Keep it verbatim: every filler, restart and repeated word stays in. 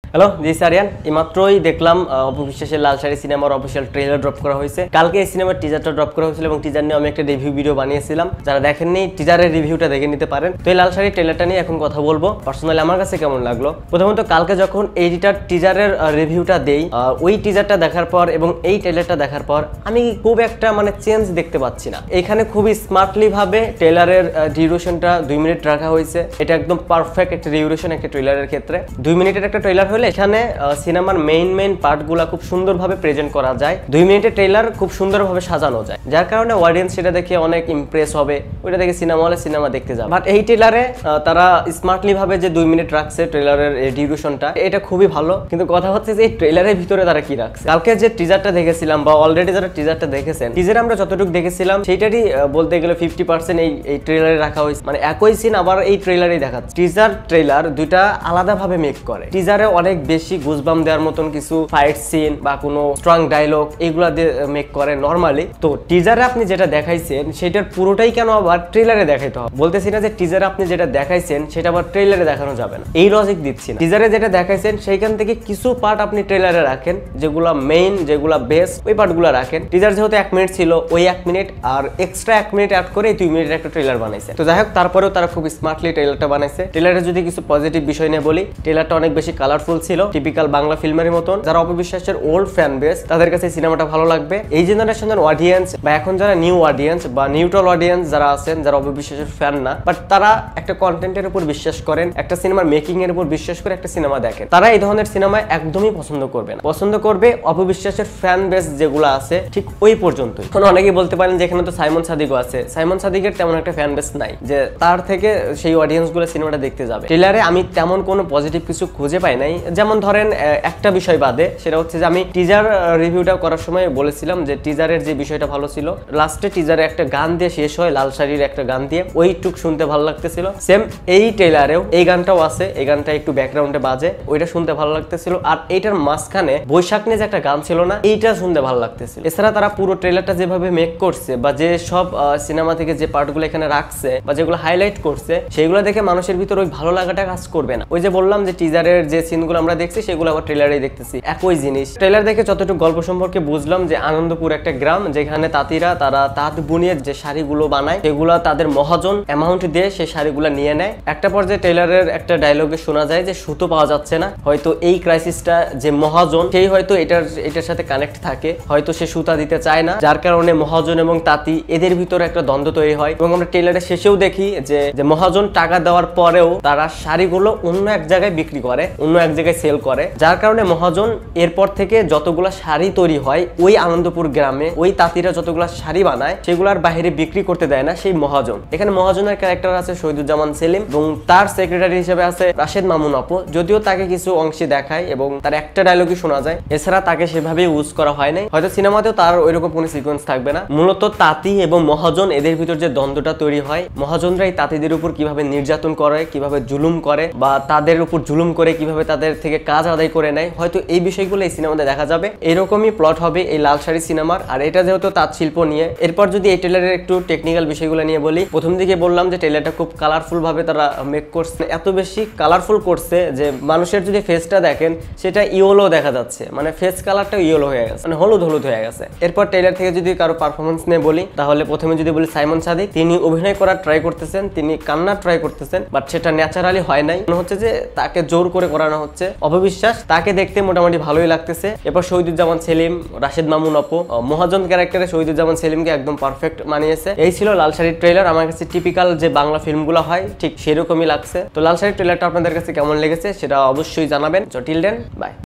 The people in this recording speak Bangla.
Hello, this Aryan. এইমাত্রই দেখলাম অপু বিশ্বাসের লাল শাড়ি সিনেমার অফিসিয়াল ট্রেলার ড্রপ করা হয়েছে। কালকে এই সিনেমার টিজারটা ড্রপ করা হয়েছিল এবং টিজার নিয়ে আমি একটা রিভিউ ভিডিও বানিয়েছিলাম। যারা দেখেননি টিজারের রিভিউটা দেখে নিতে পারেন। তো এই লাল শাড়ি ট্রেলারটা নিয়ে এখন কথা বলবো। পার্সোনালি আমার কাছে কেমন লাগলো, প্রথমত কালকে যখন এইটার টিজারের রিভিউটা দেই, ওই টিজারটা দেখার পর এবং এই ট্রেলারটা দেখার পর আমি খুব একটা মানে চেঞ্জ দেখতে পাচ্ছি না। এখানে খুবই স্মার্টলি ভাবে ট্রেলারের ডিউরেশনটা দুই মিনিট রাখা হয়েছে। এটা একদম পারফেক্ট একটা ডিউরেশন একটা ট্রেলারের ক্ষেত্রে। দুই মিনিটের একটা ট্রেলার হলে এখানে সিনেমার মেইন মেইন পার্টগুলো খুব সুন্দরভাবে প্রেজেন্ট করা যায়। দুই মিনিটের ট্রেলার খুব সুন্দরভাবে সাজানো যায়, যার কারণে অডিয়েন্স সেটা দেখে অনেক ইমপ্রেস হবে, ওইটা দেখে সিনেমা হলে সিনেমা দেখতে যাবে। বাট এই ট্রেলারে তারা স্মার্টলি ভাবে যে দুই মিনিট রাখছে ট্রেলারের ডিউরেশনটা, এটা খুবই ভালো। কিন্তু কথা হচ্ছে যে এই ট্রেলারের ভিতরে তারা কি রাখছে। কালকে যে টিজারটা দেখেছিলাম বা অলরেডি যারা টিজারটা দেখেছেন, টিজারে আমরা যতটুকু দেখেছিলাম সেইটারই বলতে গেলে ফিফটি পার্সেন্ট এই এই ট্রেলারে রাখা হয়েছে। মানে একই সিন আবার এই ট্রেলারেই দেখাচ্ছে। টিজার ট্রেলার দুইটা আলাদাভাবে মেক করে। টিজারে অনেক বেশি গুজবাম দেওয়ার মতন কিছু ফাইট সিন বা কোনো স্ট্রং ডায়লগ এগুলা দিয়ে মেক করে নরমালি। তো টিজারে আপনি যেটা দেখাইছেন সেটার পুরোটাই কেন আবার ট্রেলারে দেখাইতে হবে? বলতেছি না যে টিজারে আপনি যেটা দেখাইছেন সেটা আবার ট্রেলারে দেখানো যাবে না, এই লজিক দিচ্ছি না। টিজারে যেটা দেখাইছেন সেইখান থেকে কিছু পার্ট আপনি ট্রেলারে রাখেন, যেগুলা মেইন যেগুলা বেস্ট ওই পার্টগুলো রাখেন। টিজার যেহেতু এক মিনিট ছিল, ওই এক মিনিট আর এক্সট্রা এক মিনিট অ্যাড করে দুই মিনিটের একটা ট্রেলার বানাইছে। তো যাই হোক, তারপরেও তারা খুব স্মার্টলি ট্রেলারটা বানাইছে। ট্রেলারে যদি কিছু পজিটিভ বিষয় নিয়ে বলি, ট্রেলারটা অনেক বেশি কালারফুল ছিল, টিপিক্যাল বাংলা ফিল্মের মতন। যারা অপু বিশ্বাসের ওল্ড ফ্যান বেস তাদের কাছে সিনেমাটা ভালো লাগবে। এই জেনারেশনের অডিয়েন্স বা এখন যারা নিউ অডিয়েন্স বা নিউট্রাল অডিয়েন্স যারা আছেন, যারা অপু বিশ্বাসের ফ্যান না বাট তারা একটা কন্টেন্টের উপর বিশ্বাস করেন, একটা সিনেমার মেকিং এর উপর বিশ্বাস করে একটা সিনেমা দেখেন, তারা এই ধরনের সিনেমা একদমই পছন্দ করবে না। পছন্দ করবে অপু বিশ্বাসের ফ্যান বেস যেগুলো আছে ঠিক ওই পর্যন্তই। এখন অনেকেই বলতে পারেন যে এখানে তো সাইমন সাদিকও আছে। সাইমন সাদিকের তেমন একটা ফ্যান বেস নাই যে তার থেকে সেই অডিয়েন্স গুলো সিনেমাটা দেখতে যাবে। ট্রেলারে আমি তেমন কোনো পজিটিভ কিছু খুঁজে পাই নাই। যেমন ধরেন একটা বিষয় বাদে, সেটা হচ্ছে যে আমি টিজার রিভিউটা করার সময় বলেছিলাম যে টিজারের যে বিষয়টা ভালো ছিল, লাস্টে টিজারে একটা গান দিয়ে শেষ হয়, লাল শাড়ির একটা গান দিয়ে, ওইটুক শুনতে ভালো লাগতেছিল। সেম এই ট্রেলারেও এই গানটাও আছে, এই গানটা একটু ব্যাকগ্রাউন্ডে বাজে, ওইটা শুনতে ভালো লাগতেছিল। আর এইটার মাঝখানে বৈশাখ নিয়ে যে একটা গান ছিল না, এইটা শুনতে ভালো লাগতেছিল। এছাড়া তারা পুরো ট্রেলারটা যেভাবে মেক করছে বা যে সব সিনেমা থেকে যে পার্টগুলো এখানে রাখছে বা যেগুলো হাইলাইট করছে, সেগুলো দেখে মানুষের ভিতর ওই ভালো লাগাটা কাজ করবে না। ওই যে বললাম যে টিজারের যে সিনগুলো আমরা দেখছি সেগুলো আবার ট্রেলারেই দেখতেছি, একই জিনিস। ট্রেলার দেখে যতটুকু গল্প সম্পর্কে বুঝলাম যে আনন্দপুর একটা গ্রাম, যেখানে তাঁতিরা তারা তাঁত বুনিয়ে যে শাড়িগুলো বানায় সেগুলো তাদের মহাজন অ্যামাউন্ট দিয়ে সেই শাড়িগুলো নিয়ে নেয়। একটা পর্যায়ে ট্রেলারের একটা ডায়লগে শোনা যায় যে সুতো পাওয়া যাচ্ছে না, হয়তো এই ক্রাইসিসটা যে মহাজন সেই হয়তো এটার এটার সাথে কানেক্ট থাকে, হয়তো সে সুতা দিতে চায় না, যার কারণে মহাজন এবং তাঁতি এদের ভিতরে একটা দ্বন্দ্ব তৈরি হয়। এবং আমরা ট্রেলারের শেষেও দেখি যে যে মহাজন টাকা দেওয়ার পরেও তারা শাড়িগুলো অন্য এক জায়গায় বিক্রি করে, অন্য এক জায়গায় সেল করে, যার কারণে মহাজন এরপর থেকে যতগুলা শাড়ি তৈরি হয় ওই আনন্দপুর গ্রামে ওই তাঁতিরা যতগুলা শাড়ি বানায় সেগুলার বাইরে বিক্রি করতে দেয় না সেই মহাজন। এখানে মহাজনের ক্যারেক্টার আছে শহীদুজ্জামান সেলিম এবং তার সেক্রেটারি হিসেবে আছে রাশেদ মামুন আপু। যদিও তাকে কিছু অংশে দেখায় এবং তার একটা ডায়লগই শোনা যায়, এছাড়া তাকে সেভাবে ইউজ করা হয় নাই। হয়তো সিনেমাতেও তার ওইরকম কোনো সিকোয়েন্স থাকবে না। মূলত তাঁতি এবং মহাজন এদের ভিতর যে দ্বন্দ্বটা তৈরি হয়, মহাজনরা এই তাঁতিদের উপর কিভাবে নির্যাতন করে, কিভাবে জুলুম করে বা তাদের উপর জুলুম করে কিভাবে তাদের থেকে কাজ আদায় করে নেয়, হয়তো এই বিষয়গুলো এই সিনেমাতে দেখা যাবে। এরকমই প্লট হবে এই লাল শাড়ি সিনেমার। আর এটা যেহেতু তাঁত শিল্প নিয়ে, এরপর যদি এই ট্রেলারের একটু টেকনিক্যাল বিষয়গুলো নিয়ে বলি, প্রথম দিকে বললাম যে ট্রেলারটা খুব কালারফুল ভাবে তারা মেক করছে, এত বেশি কালারফুল করছে যে মানুষের যদি ফেসটা দেখেন সেটা ইয়েলো দেখা যাচ্ছে, মানে ফেস কালারটা ইয়েলো হয়ে গেছে, মানে হলুদ হলুদ হয়ে গেছে। এরপর ট্রেলার থেকে যদি কারো পারফরমেন্স নিয়ে বলি, তাহলে প্রথমে যদি বলি সাইমন সাদিক, তিনি অভিনয় করার ট্রাই করতেছেন, তিনি কান্নার ট্রাই করতেছেন, বাট সেটা ন্যাচারালি হয় নাই, মনে হচ্ছে যে তাকে জোর করে করানো হচ্ছে। অপু বিশ্বাস, তাকে দেখতে মোটামুটি ভালোই লাগতেছে। এরপর শহীদুজ্জামান সেলিম, রাশেদ মামুন আপু, মহাজন ক্যারেক্টারে শহীদুজ্জামান সেলিমকে একদম পারফেক্ট মানিয়েছে। এই ছিল লাল শাড়ির ট্রেলার। আমার কাছে টিপিক্যাল যে বাংলা ফিল্মগুলো হয় ঠিক সেরকমই লাগছে। তো লাল শাড়ির ট্রেলারটা আপনাদের কাছে কেমন লেগেছে সেটা অবশ্যই জানাবেন। Till then, by.